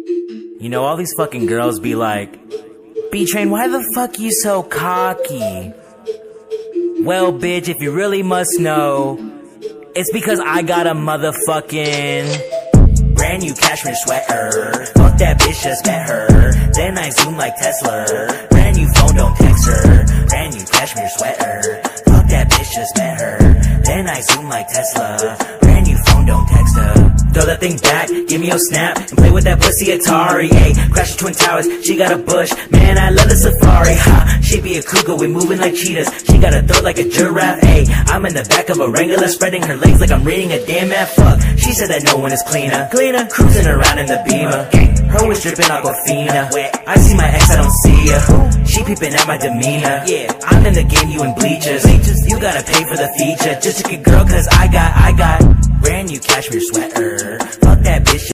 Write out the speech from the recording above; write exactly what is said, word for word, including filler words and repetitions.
You know, all these fucking girls be like, B-Train, why the fuck you so cocky? Well, bitch, if you really must know, it's because I got a motherfucking brand new cashmere sweater. Fuck that bitch, just met her. Then I zoom like Tesla. Brand new phone, don't text her. Brand new cashmere sweater. Fuck that bitch, just met her. Then I zoom like Tesla. Brand new phone, don't text her. Throw that thing back, give me your snap, and play with that pussy Atari, ayy. Crash the Twin Towers, she got a bush, man, I love the safari, ha. She be a cougar, we moving like cheetahs. She got a throat like a giraffe, ayy. I'm in the back of a Wrangler, spreading her legs like I'm reading a damn mad fuck. She said that no one is cleaner, cleaner, cruising around in the Beamer. Her was dripping Aquafina. I see my ex, I don't see her. She peeping at my demeanor. Yeah, I'm in the game, you in bleachers. You gotta pay for the feature, just a good girl, cause I got, I got brand new cashmere sweater. Fuck that bitch.